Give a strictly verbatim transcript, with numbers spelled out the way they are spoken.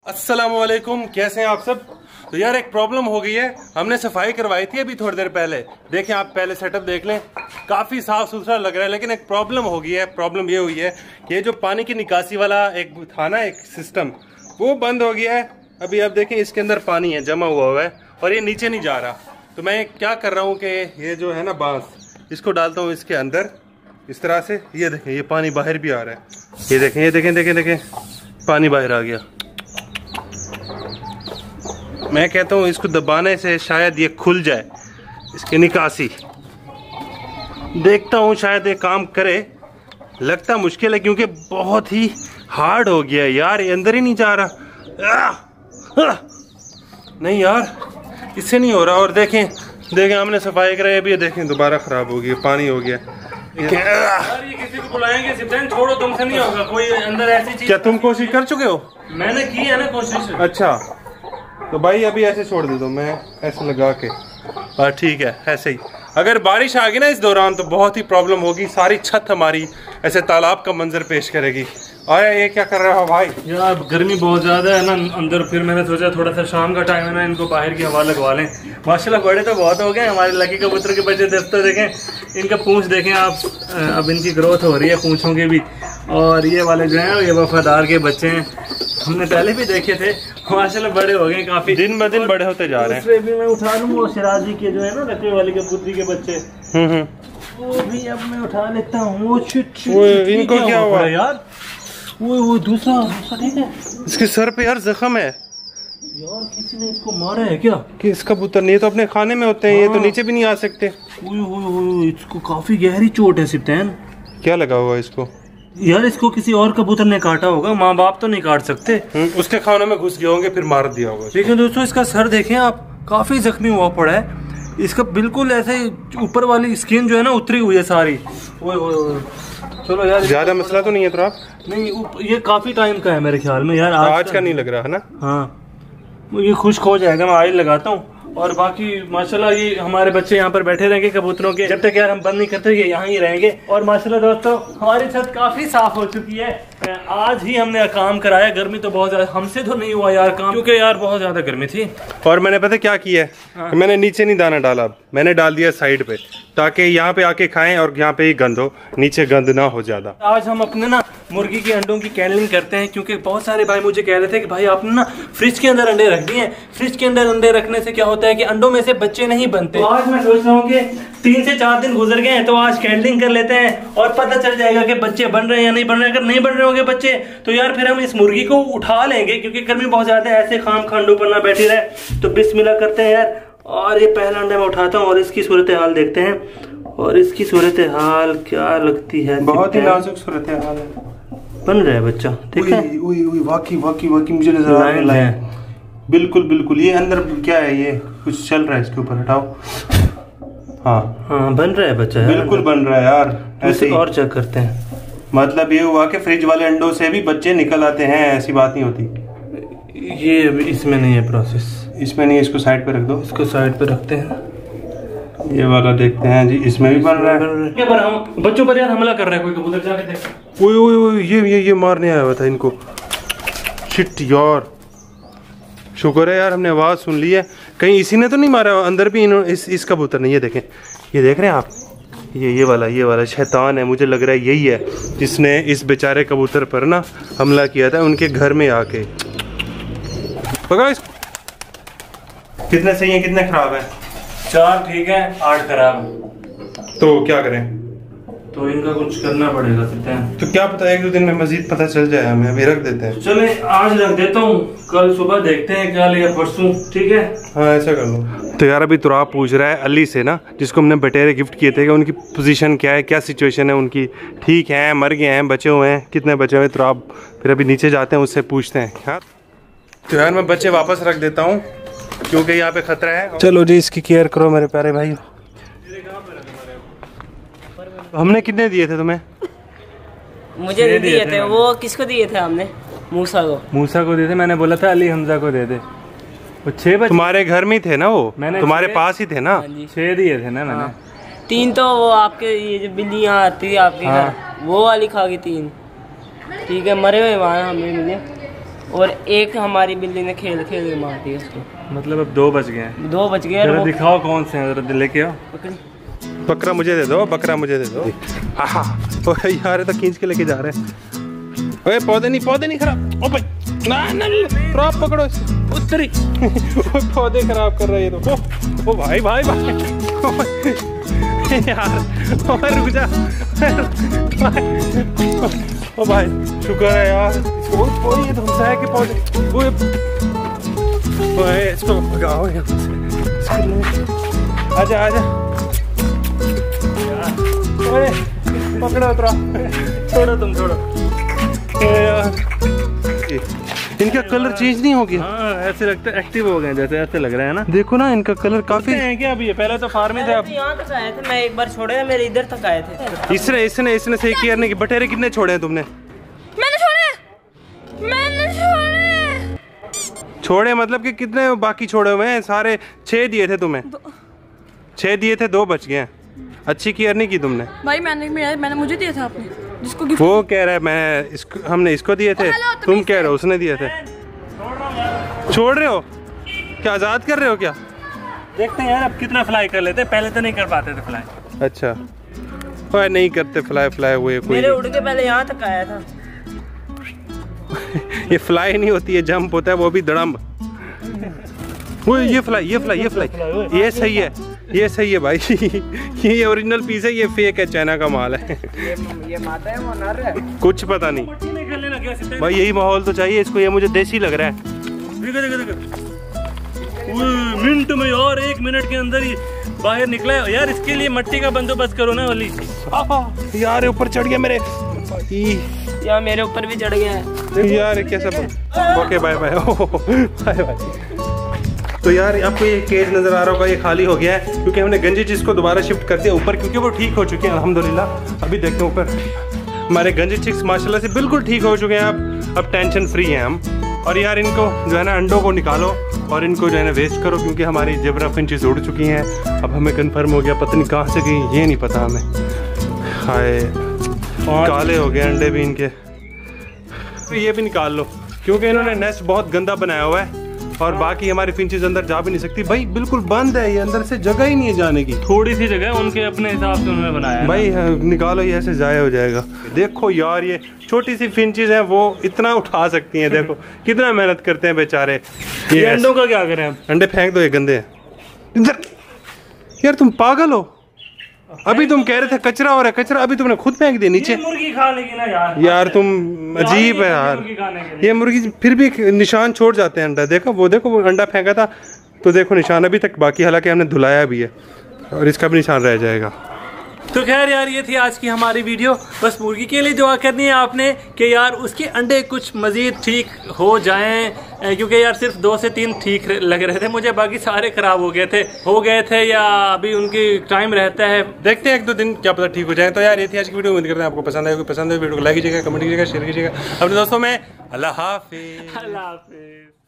अस्सलामुअलैकुम, कैसे हैं आप सब। तो यार एक प्रॉब्लम हो गई है, हमने सफाई करवाई थी अभी थोड़ी देर पहले। देखें आप पहले सेटअप देख लें, काफ़ी साफ सुथरा लग रहा है, लेकिन एक प्रॉब्लम हो गई है। प्रॉब्लम ये हुई है कि जो पानी की निकासी वाला एक था ना एक सिस्टम, वो बंद हो गया है। अभी आप देखें इसके अंदर पानी है जमा हुआ हुआ है और ये नीचे नहीं जा रहा। तो मैं क्या कर रहा हूँ कि ये जो है ना बांस, इसको डालता हूँ इसके अंदर इस तरह से। ये देखें ये पानी बाहर भी आ रहा है, ये देखें ये देखें देखें देखें पानी बाहर आ गया। मैं कहता हूँ इसको दबाने से शायद ये खुल जाए, इसकी निकासी। देखता हूँ शायद ये काम करे। लगता मुश्किल है क्योंकि बहुत ही हार्ड हो गया यार, ये अंदर ही नहीं जा रहा। आ, आ, नहीं यार इससे नहीं हो रहा। और देखें देखें हमने सफाई कराई, अभी ये देखें दोबारा खराब हो गया, पानी हो गया। यार ये किसी को बुलाएंगे, सिप्टेन छोड़ो, तुमसे नहीं होगा कोई अंदर ऐसी चीज। क्या तुम कोशिश कर चुके हो? मैंने की है ना कोशिश। अच्छा तो भाई अभी ऐसे छोड़ दे दो, मैं ऐसे लगा के। हाँ ठीक है ऐसे ही। अगर बारिश आ गई ना इस दौरान तो बहुत ही प्रॉब्लम होगी, सारी छत हमारी ऐसे तालाब का मंजर पेश करेगी। और ये क्या कर रहा हो भाई? यार गर्मी बहुत ज़्यादा है ना अंदर, फिर मैंने सोचा थोड़ा सा शाम का टाइम है ना, इनको बाहर की हवा लगवा लें। माशाल्लाह बड़े तो बहुत हो गए हमारे लकी कबूतर के बच्चे। दोस्तों देखें इनका पूंछ देखें आप, अब इनकी ग्रोथ हो रही है पूंछों की भी। और ये वाले जो हैं ये वफादार के बच्चे हैं, हमने पहले भी देखे थे। माशाल्लाह बड़े हो गए काफी, दिन ब दिन बड़े होते जा रहे हैं। भी मैं उठा लूँ वो सिराजी के जो है ना रखने वाली कबूतरी के बच्चे, वो भी अब मैं उठा लेता हूँ। इनको क्या हुआ यार? वो वो दूसरा ठीक है, इसके सर पे यार जख्म है यार। किसी ने इसको मारा है क्या? कि इसका कबूतर नहीं, ये तो अपने खाने में होते हैं। हाँ। ये तो नीचे भी नहीं आ सकते। ओए ओए ओए इसको काफी गहरी चोट है सिप्टेन। क्या लगा हुआ इसको? यार इसको किसी और कबूतर ने काटा होगा, माँ बाप तो नहीं काट सकते। उसके खानों में घुस गए होंगे फिर मार दिया होगा। लेकिन दोस्तों इसका सर देखें आप, काफी जख्मी हुआ पड़ा है। इसका बिल्कुल ऐसे ऊपर वाली स्किन जो है ना उतरी हुई है सारी। ओए ओए ओए चलो यार, ज्यादा मसला तो नहीं है तो आप? नहीं ये काफी टाइम का है मेरे ख्याल में यार। आज, आज का नहीं लग रहा है ना? हाँ ये खुश्क हो जाएगा, मैं ऑयल लगाता हूँ। और बाकी माशाल्लाह ये हमारे बच्चे यहाँ पर बैठे रहेंगे कबूतरों के, जब तक यार हम बंद नहीं करते ये यहाँ ही रहेंगे। और माशाल्लाह दोस्तों हमारी छत काफी साफ हो चुकी है। आज ही हमने काम कराया। गर्मी तो बहुत ज्यादा, हमसे तो नहीं हुआ यार काम, क्योंकि यार बहुत ज्यादा गर्मी थी। और मैंने पता क्या किया है? हाँ। मैंने नीचे नहीं दाना डाला, मैंने डाल दिया साइड पे, ताकि यहाँ पे आके खाएं और यहाँ पे ही गंद हो, नीचे गंद ना हो ज्यादा। आज हम अपने ना मुर्गी के अंडों की कैंडलिंग करते हैं, क्योंकि बहुत सारे भाई मुझे कह रहे थे कि भाई आपने ना फ्रिज के अंदर अंडे रख दिए। फ्रिज के अंदर अंडे रखने से क्या होता है कि अंडों में से बच्चे नहीं बनते। तो आज मैं सोच रहा हूँ कि तीन से चार दिन गुजर गए हैं तो आज कैंडलिंग कर लेते हैं और पता चल जाएगा कि बच्चे बन रहे हैं या नहीं बन रहे हैं। अगर नहीं बन रहे होंगे बच्चे तो यार फिर हम इस मुर्गी को उठा लेंगे, क्योंकि गर्मी बहुत ज्यादा है, ऐसे खाम खांडू पर ना बैठी रहे। तो बिस्मिल्लाह करते हैं यार। और ये पहला अंडा मैं उठाता हूँ और इसकी सूरत हाल देखते हैं। और इसकी सूरत हाल क्या लगती है? बहुत ही नाजुक सूरत हाल है। बन रहा है बच्चा, ठीक है। वाकई वाकई वाकई मुझे नजर आ रहा है। बिल्कुल बिल्कुल। ये अंदर क्या है? ये कुछ चल रहा है इसके ऊपर, हटाओ। हाँ हाँ बन रहा है बच्चा, बिल्कुल बन रहा है यार। ऐसे और चेक करते हैं। मतलब ये हुआ कि फ्रिज वाले अंडों से भी बच्चे निकल आते हैं, ऐसी बात नहीं होती। ये इसमें नहीं है प्रोसेस, इसमें नहीं है। इसको साइड पे रख दो, इसको साइड पे रखते हैं। ये वाला देखते हैं जी, इसमें भी बन रहा है। क्या पर हम बच्चों पर यार हमला कर रहा है कोई कबूतर, जाके देख। ओए ओए ओए ये ये ये मारने आया हुआ था इनको। शिट यार, शुक्र है यार हमने आवाज सुन ली है। कहीं इसी ने तो नहीं मारा अंदर भी? इस इस कबूतर ने, ये देखें, ये देख रहे हैं आप, ये ये वाला ये वाला शैतान है। मुझे लग रहा है यही है जिसने इस बेचारे कबूतर पर ना हमला किया था उनके घर में आके। पकड़ो इसको। कितने सही है कितने खराब है? चार ठीक है, आठ खराब। तो क्या करें? तो इनका कुछ करना पड़ेगा। तो क्या पता एक दो दिन में मजीद पता चल जाए हमें। अभी रख देते हैं। चले आज रख देता हूँ, कल सुबह देखते हैं कल या परसों, ठीक है। हाँ ऐसा कर लो। तो यार अभी तुराब पूछ रहा है अली से ना, जिसको हमने बटेरे गिफ्ट किए थे, कि उनकी पोजीशन क्या है, क्या सिचुएशन है उनकी, ठीक है, मर गए हैं, बचे हुए हैं, कितने बचे हुए? तुराब फिर अभी नीचे जाते हैं उससे पूछते हैं। हाँ तो यार मैं बच्चे वापस रख देता हूँ क्योंकि यहाँ पे खतरा है। चलो जी इसकी केयर करो मेरे प्यारे भाई। हमने कितने दिए थे तुम्हें? मुझे नहीं दिए थे। वो किसको दिए थे हमने? मूसा को। मूसा को दिए थे। मैंने बोला था अली हमजा को दे दे। वो छह बच्चे तुम्हारे घर में थे ना? वो मैंने तुम्हारे पास ही थे ना? छह दिए थे ना मैंने। तीन तो वो आपके ये जो बिल्लियाँ आती थी आपके घर, वो वाली खा गई तीन। ठीक है, मरे हुए वहाँ हमें मिले। और एक हमारी बिल्ली ने खेल खेल के मार दिया उसको। मतलब अब दो बच गए हैं। दो बच गए। जरा दिखाओ कौन से हैं, जरा लेके आओ। बकरा मुझे दे दो, बकरा मुझे दे दो। आहा ओए यार ये तो खींच के लेके जा रहे हैं। ओए पौधे नहीं, पौधे नहीं खराब। ओ भाई ना ना ड्रॉप पकड़ो इसे। उत्तरी पौधे खराब कर रहे हैं तो। ओ, ओ भाई भाई भाई यार और रुक जा। ओ भाई शुक्र है यार। ओ ये धुमसा है कि पौधे। ओए इसको भगाओ यहाँ से। आजा आजा। ओए पकड़ो उतरा। छोड़ो तुम छोड़ो। यार इनका कलर चेंज नहीं हो गया। हाँ ऐसे लगता है एक्टिव हो गए, जैसे ऐसे लग रहा है ना। देखो ना इनका कलर काफी है क्या अभी? पहले तो फार्म में थे, अब यहाँ तक आए थे। मैं एक बार छोड़े, मेरे इधर तक आए थे। इसने इसने इसने सही किया नहीं कि बटेरे कितने छोड़े हैं तुमने? मैंने छोड़े, मैंने छोड़े। छोड़े मतलब कि कितने बाकी छोड़े हुए हैं? सारे छह दिए थे तुम्हें, छह दिए थे, दो बच गए हैं। अच्छी केयर नहीं की तुमने भाई। मैंने मैंने मुझे दिया था आपने, जिसको गिफ्ट। वो कह रहा है मैं इसको, हमने इसको दिए थे। तुम कह रहे हो उसने दिए थे। छोड़ रहे हो क्या? आजाद कर रहे हो क्या? देखते हैं यार अब कितना फ्लाई कर लेते हैं। पहले तो नहीं कर पाते थे फ्लाई। अच्छा ओए नहीं करते फ्लाई फ्लाई हुए कोई। मेरे उड़ के पहले यहाँ तक आया था। ये फ्लाई नहीं होती है, जंप होता है, वो भी धड़म। वो ये फ्लाई ये फ्लाई ये फ्लाई ये सही है, ये सही है भाई। ये ओरिजिनल पीस है, ये फेक है, चाइना का माल है। ये, ये माता है वो नर है। कुछ पता नहीं भाई, यही माहौल तो चाहिए इसको। ये मुझे देसी लग रहा है। देखो देखो देखो मिनट में और एक मिनट के अंदर ही बाहर निकला है यार। इसके लिए मट्टी का बंदोबस्त करो ना वाली। यार ऊपर चढ़ गया मेरे यार, मेरे ऊपर भी चढ़ गया है यार। कैसा? Okay bye bye bye bye. तो यार आपको ये केज नजर आ रहा होगा, ये खाली हो गया है क्योंकि हमने गंजी चिक्स को दोबारा शिफ्ट कर दिया ऊपर, क्योंकि वो ठीक हो चुके हैं अल्हम्दुलिल्लाह। अभी देखते हैं ऊपर हमारे गंजी चिक्स माशाल्लाह से बिल्कुल ठीक हो चुके हैं। अब अब टेंशन फ्री हैं हम। और यार इनको जो है ना अंडों को निकालो और इनको जो है ना वेस्ट करो, क्योंकि हमारी जेब्रा फिंचेस उड़ चुकी हैं। अब हमें कंफर्म हो गया, पता नहीं कहाँ से गई, ये नहीं पता हमें। हाय काले हो गए अंडे भी इनके। तो ये भी निकाल लो क्योंकि इन्होंने नेस्ट बहुत गंदा बनाया हुआ है और बाकी हमारी फिंचेस अंदर जा भी नहीं सकती भाई। बिल्कुल बंद है ये, अंदर से जगह ही नहीं है जाने की। थोड़ी सी जगह उनके अपने हिसाब से उन्होंने बनाया है भाई। निकालो, ये ऐसे जाया हो जाएगा। देखो यार ये छोटी सी फिंचेस हैं, वो इतना उठा सकती हैं। देखो कितना मेहनत करते हैं बेचारे। ये अंडों का क्या करें? अंडे फेंक दो, ये गंदे हैं। इधर यार तुम पागल हो। अभी तुम कह रहे थे कचरा हो रहा है, कचरा अभी तुमने खुद फेंक दिया नीचे। मुर्गी खा लेगी ना यार। यार तुम अजीब है यार। ये मुर्गी फिर भी निशान छोड़ जाते हैं अंडा। देखो वो, देखो वो अंडा फेंका था तो देखो निशान अभी तक बाकी, हालांकि हमने धुलाया भी है और इसका भी निशान रह जाएगा। तो खैर यार ये थी आज की हमारी वीडियो। बस मुर्गी के लिए दुआ करनी है आपने कि यार उसके अंडे कुछ मज़ीद ठीक हो जाएं, क्योंकि यार सिर्फ दो से तीन ठीक लग रहे थे मुझे, बाकी सारे खराब हो गए थे हो गए थे या अभी उनकी टाइम रहता है। देखते हैं एक दो दिन क्या पता ठीक हो जाए। तो यार ये थी आज की वीडियो। उम्मीद करते हैं आपको पसंद आएगी। पसंद है वीडियो को लाइक कीजिएगा, कमेंट कीजिएगा, शेयर कीजिएगा अपने दोस्तों में। अल्लाह हाफिज़। अल्लाह हाफिज़।